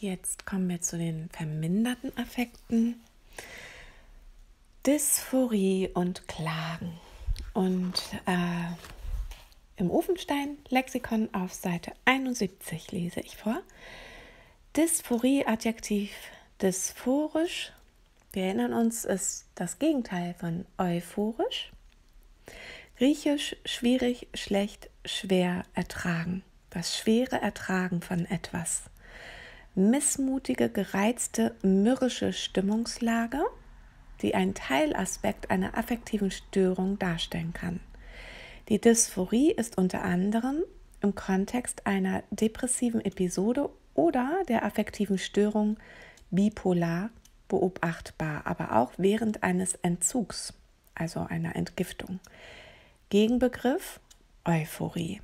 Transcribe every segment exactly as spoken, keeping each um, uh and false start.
Jetzt kommen wir zu den verminderten Affekten. Dysphorie und Klagen. Und äh, im Ofenstein-Lexikon auf Seite einundsiebzig lese ich vor. Dysphorie, Adjektiv dysphorisch. Wir erinnern uns, ist das Gegenteil von euphorisch. Griechisch schwierig, schlecht, schwer ertragen. Das schwere Ertragen von etwas. Missmutige, gereizte, mürrische Stimmungslage, die einen Teilaspekt einer affektiven Störung darstellen kann. Die Dysphorie ist unter anderem im Kontext einer depressiven Episode oder der affektiven Störung bipolar beobachtbar, aber auch während eines Entzugs, also einer Entgiftung. Gegenbegriff Euphorie.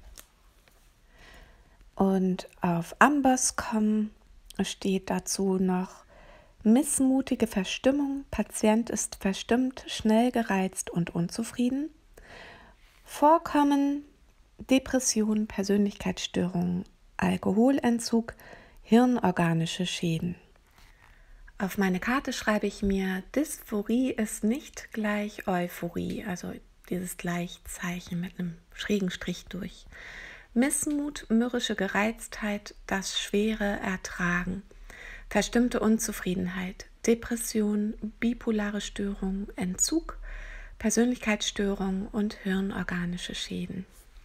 Und auf Ambos Punkt com steht dazu noch missmutige Verstimmung, Patient ist verstimmt, schnell gereizt und unzufrieden. Vorkommen, Depression, Persönlichkeitsstörungen, Alkoholentzug, hirnorganische Schäden. Auf meine Karte schreibe ich mir, Dysphorie ist nicht gleich Euphorie, also dieses Gleichzeichen mit einem schrägen Strich durch. Missmut, mürrische Gereiztheit, das schwere Ertragen, verstimmte Unzufriedenheit, Depression, bipolare Störung, Entzug, Persönlichkeitsstörung und hirnorganische Schäden.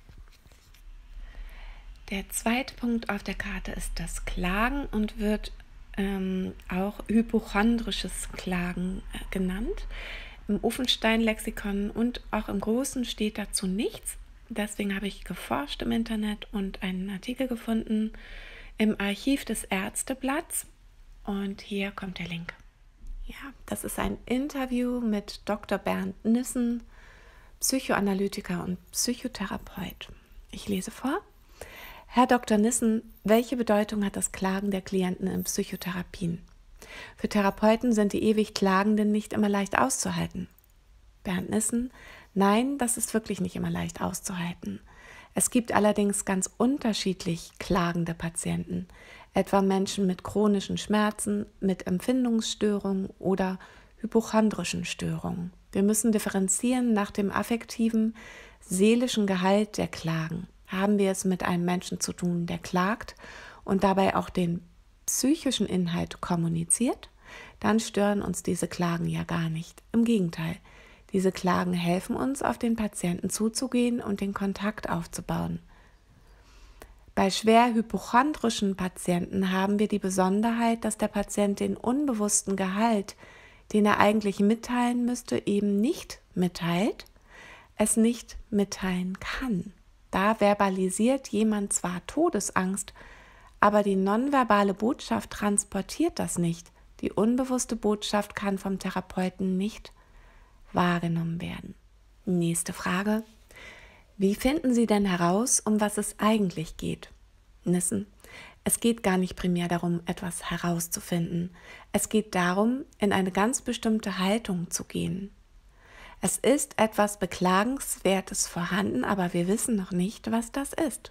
Der zweite Punkt auf der Karte ist das Klagen und wird ähm, auch hypochondrisches Klagen äh, genannt. Im Ofenstein-Lexikon und auch im Großen steht dazu nichts. Deswegen habe ich geforscht im Internet und einen Artikel gefunden im Archiv des Ärzteblatts. Und hier kommt der Link. Ja, das ist ein Interview mit Doktor Bernd Nissen, Psychoanalytiker und Psychotherapeut. Ich lese vor. Herr Doktor Nissen, welche Bedeutung hat das Klagen der Klienten in Psychotherapien? Für Therapeuten sind die ewig Klagenden nicht immer leicht auszuhalten. Bernd Nissen, nein, das ist wirklich nicht immer leicht auszuhalten. Es gibt allerdings ganz unterschiedlich klagende Patienten, etwa Menschen mit chronischen Schmerzen, mit Empfindungsstörungen oder hypochondrischen Störungen. Wir müssen differenzieren nach dem affektiven, seelischen Gehalt der Klagen. Haben wir es mit einem Menschen zu tun, der klagt und dabei auch den psychischen Inhalt kommuniziert, dann stören uns diese Klagen ja gar nicht. Im Gegenteil, diese Klagen helfen uns, auf den Patienten zuzugehen und den Kontakt aufzubauen. Bei schwer hypochondrischen Patienten haben wir die Besonderheit, dass der Patient den unbewussten Gehalt, den er eigentlich mitteilen müsste, eben nicht mitteilt, es nicht mitteilen kann. Da verbalisiert jemand zwar Todesangst, aber die nonverbale Botschaft transportiert das nicht. Die unbewusste Botschaft kann vom Therapeuten nicht wahrgenommen werden. Nächste Frage. Wie finden Sie denn heraus, um was es eigentlich geht? Nissen. Es geht gar nicht primär darum, etwas herauszufinden. Es geht darum, in eine ganz bestimmte Haltung zu gehen. Es ist etwas Beklagenswertes vorhanden, aber wir wissen noch nicht, was das ist.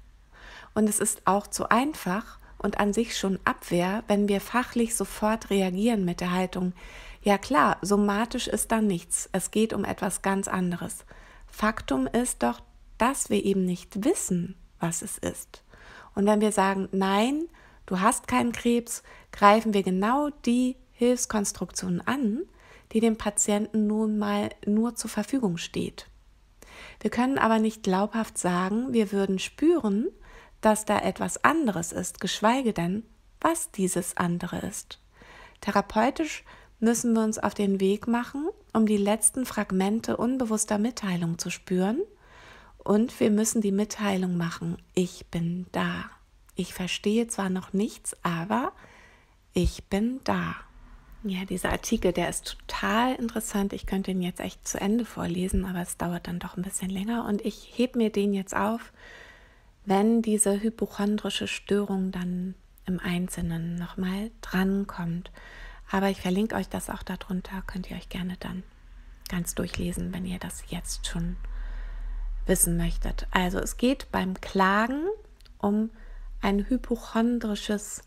Und es ist auch zu einfach und an sich schon Abwehr, wenn wir fachlich sofort reagieren mit der Haltung, ja klar, somatisch ist da nichts, es geht um etwas ganz anderes. Faktum ist doch, dass wir eben nicht wissen, was es ist. Und wenn wir sagen, nein, du hast keinen Krebs, greifen wir genau die Hilfskonstruktion an, die dem Patienten nun mal nur zur Verfügung steht. Wir können aber nicht glaubhaft sagen, wir würden spüren, dass da etwas anderes ist, geschweige denn, was dieses andere ist. Therapeutisch müssen wir uns auf den Weg machen, um die letzten Fragmente unbewusster Mitteilung zu spüren, und wir müssen die Mitteilung machen, ich bin da. Ich verstehe zwar noch nichts, aber ich bin da. Ja, dieser Artikel, der ist total interessant. Ich könnte ihn jetzt echt zu Ende vorlesen, aber es dauert dann doch ein bisschen länger und ich hebe mir den jetzt auf, wenn diese hypochondrische Störung dann im Einzelnen nochmal drankommt. Aber ich verlinke euch das auch darunter, könnt ihr euch gerne dann ganz durchlesen, wenn ihr das jetzt schon wissen möchtet. Also es geht beim Klagen um ein hypochondrisches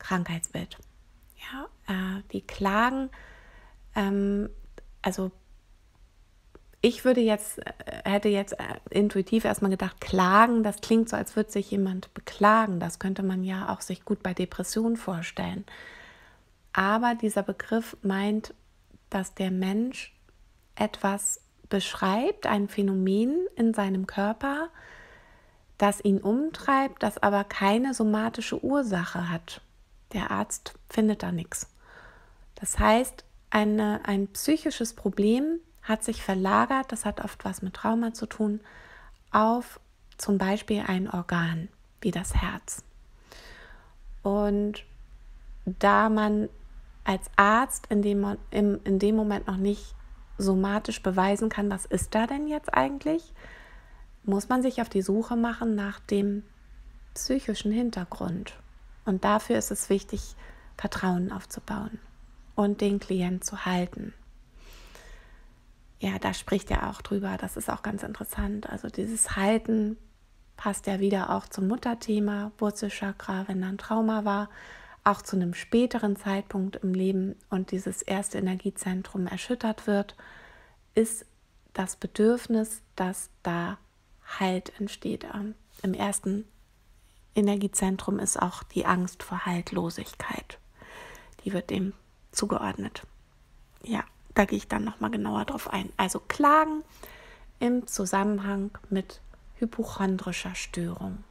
Krankheitsbild. Ja, äh, die klagen, ähm, also ich würde jetzt, äh, hätte jetzt äh, intuitiv erstmal gedacht, klagen, das klingt so, als würde sich jemand beklagen. Das könnte man ja auch sich gut bei Depressionen vorstellen. Aber dieser Begriff meint, dass der Mensch etwas beschreibt, ein Phänomen in seinem Körper, das ihn umtreibt, das aber keine somatische Ursache hat. Der Arzt findet da nichts. Das heißt, eine, ein psychisches Problem hat sich verlagert, das hat oft was mit Trauma zu tun, auf zum Beispiel ein Organ wie das Herz. Und da man als Arzt in dem, in, in dem Moment noch nicht somatisch beweisen kann, was ist da denn jetzt eigentlich, muss man sich auf die Suche machen nach dem psychischen Hintergrund. Und dafür ist es wichtig, Vertrauen aufzubauen und den Klient zu halten. Ja, da spricht er auch drüber, das ist auch ganz interessant. Also dieses Halten passt ja wieder auch zum Mutterthema, Wurzelchakra, wenn da ein Trauma war, auch zu einem späteren Zeitpunkt im Leben und dieses erste Energiezentrum erschüttert wird, ist das Bedürfnis, dass da Halt entsteht. Im ersten Energiezentrum ist auch die Angst vor Haltlosigkeit. Die wird dem zugeordnet. Ja, da gehe ich dann nochmal genauer drauf ein. Also Klagen im Zusammenhang mit hypochondrischer Störung.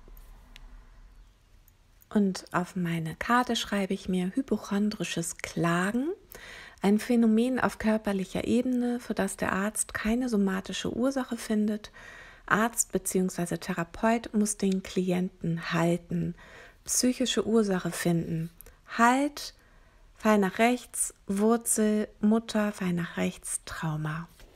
Und auf meine Karte schreibe ich mir hypochondrisches Klagen, ein Phänomen auf körperlicher Ebene, für das der Arzt keine somatische Ursache findet. Arzt bzw. Therapeut muss den Klienten halten, psychische Ursache finden. Halt, Fall nach rechts, Wurzel, Mutter, Fall nach rechts, Trauma.